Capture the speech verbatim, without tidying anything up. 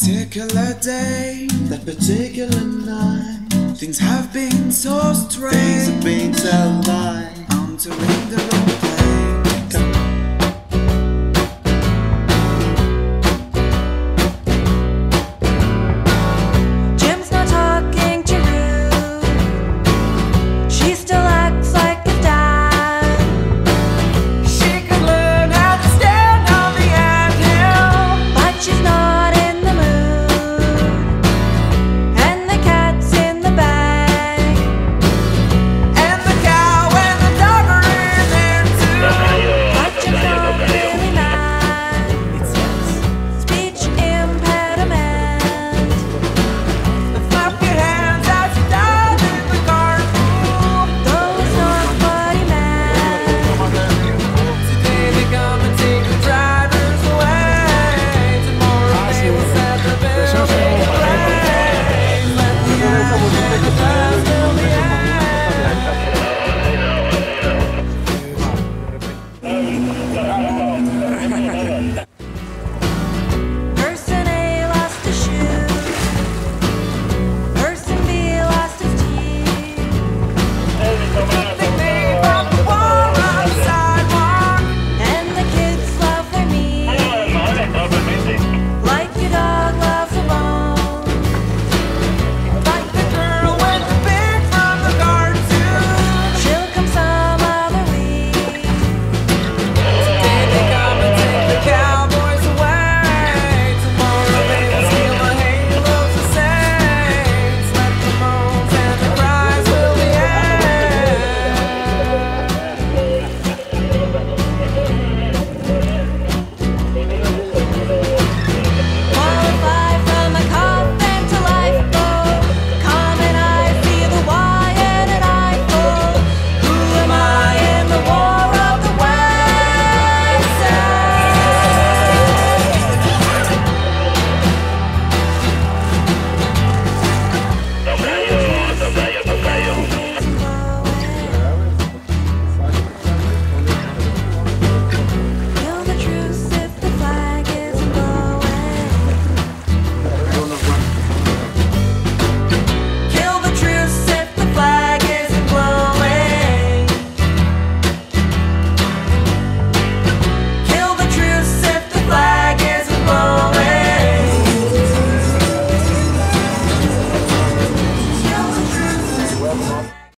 particular day, that particular night, things have been so strange. things have been so light. I'm doing the wrong place. Jim's not talking to Ruth. She still acts like a dad. She could learn how to stand on the anthill, But she's not in the mood. And the cat's in the bag. and the cow and the dog are in there too. But Jim's not really mad. It's yes. Speech impediment. Clap your hands as you dive in the carpool. Though it's not what he meant. Today they come and take the drivers away. Tomorrow they will set the building ablaze. Let the ash and the dust fill the air.